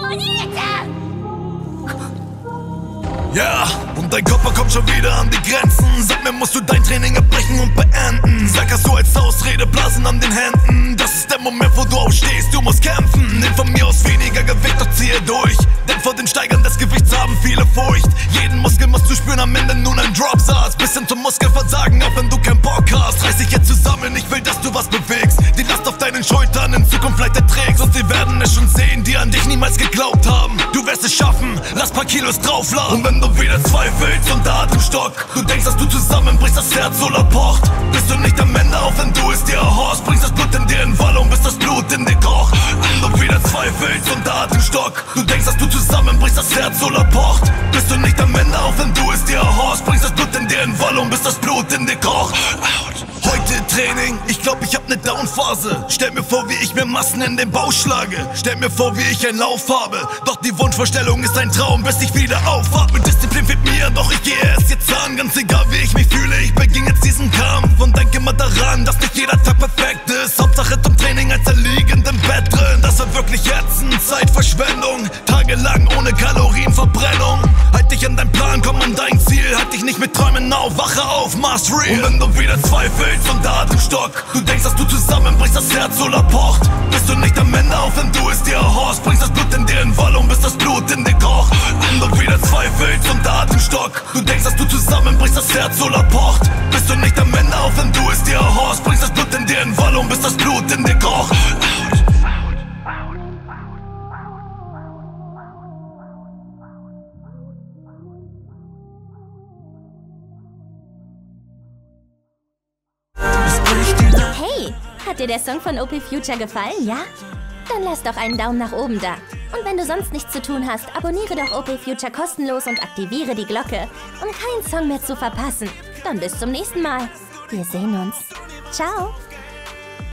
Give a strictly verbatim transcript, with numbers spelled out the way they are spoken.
Ja, yeah, und dein Körper kommt schon wieder an die Grenzen. Sag mir, musst du dein Training abbrechen und beenden? Sag das so als Ausrede, Blasen an den Händen. Das ist der Moment, wo du aufstehst, du musst kämpfen. Nimm von mir aus weniger Gewicht, doch ziehe durch. Denn vor den Steigern des Gewichts haben viele Furcht. Jeden Muskel musst du spüren, am Ende nun ein Dropsatz. Bis hin zum Muskelversagen, auch wenn du keinen Bock hast. Reiß dich jetzt zusammen, ich will, dass du was bewegst. Die Last auf deinen Schultern in Zukunft vielleicht erträgst. Und sie werden es schon sehen, die an dich niemals geglaubt haben. Du wirst es schaffen, lass paar Kilos draufladen. Und wenn du wieder zweifelst und der Atemstock, du denkst, dass du zusammenbrichst, das Herz oder pocht, bist du nicht am Ende, auch wenn du es dir erhorchst. Bringst das Blut in dir in Wallung, bis das Blut in dir kocht. Wenn du wieder zweifelst und der Atemstock, du denkst, dass du zusammenbrichst, das Herz oder pocht, bist du nicht am Ende, auch wenn du es dir erhorchst. Bringst das Blut in dir in Wallung, bis das Blut in dir kocht. Heute Training, ich glaub, ich hab ne Downphase. Stell mir vor, wie ich mir Massen in den Bauch schlage. Stell mir vor, wie ich einen Lauf habe. Doch die Wunschvorstellung ist ein Traum, bis ich wieder aufatme. Disziplin fehlt mir, doch ich gehe es jetzt an. Ganz egal, wie ich mich fühle, ich beging jetzt diesen Kampf. Und denke immer daran, dass nicht jeder Tag perfekt ist. Hauptsache zum Training als er liegend im Bett drin. Das war wirklich ätzend, Zeitverschwendung. Tagelang ohne Kalorienverbrennung. Halt dich an deinen Plan, komm an dein Ziel. Halt dich nicht mit Träumen auf, wache auf, mach's real. Und wenn du wieder zweifelst und der Atemstock, du denkst, dass du zusammenbrichst, das Herz oder pocht, bist du nicht am Ende, auch wenn du es dir erhorchst. Bringst das Blut in dir in Wallung, bis das Blut in dir kocht. Wenn du wieder zweifelst und der Atemstock, du denkst, dass du zusammenbrichst, das Herz oder pocht, bist du nicht am Ende, auch wenn du es dir erhorchst. Bringst das Blut in dir in Wallung, bis das Blut in dir kocht. Hey, hat dir der Song von O P Future gefallen, ja? Dann lass doch einen Daumen nach oben da. Und wenn du sonst nichts zu tun hast, abonniere doch O P Future kostenlos und aktiviere die Glocke, um keinen Song mehr zu verpassen. Dann bis zum nächsten Mal. Wir sehen uns. Ciao.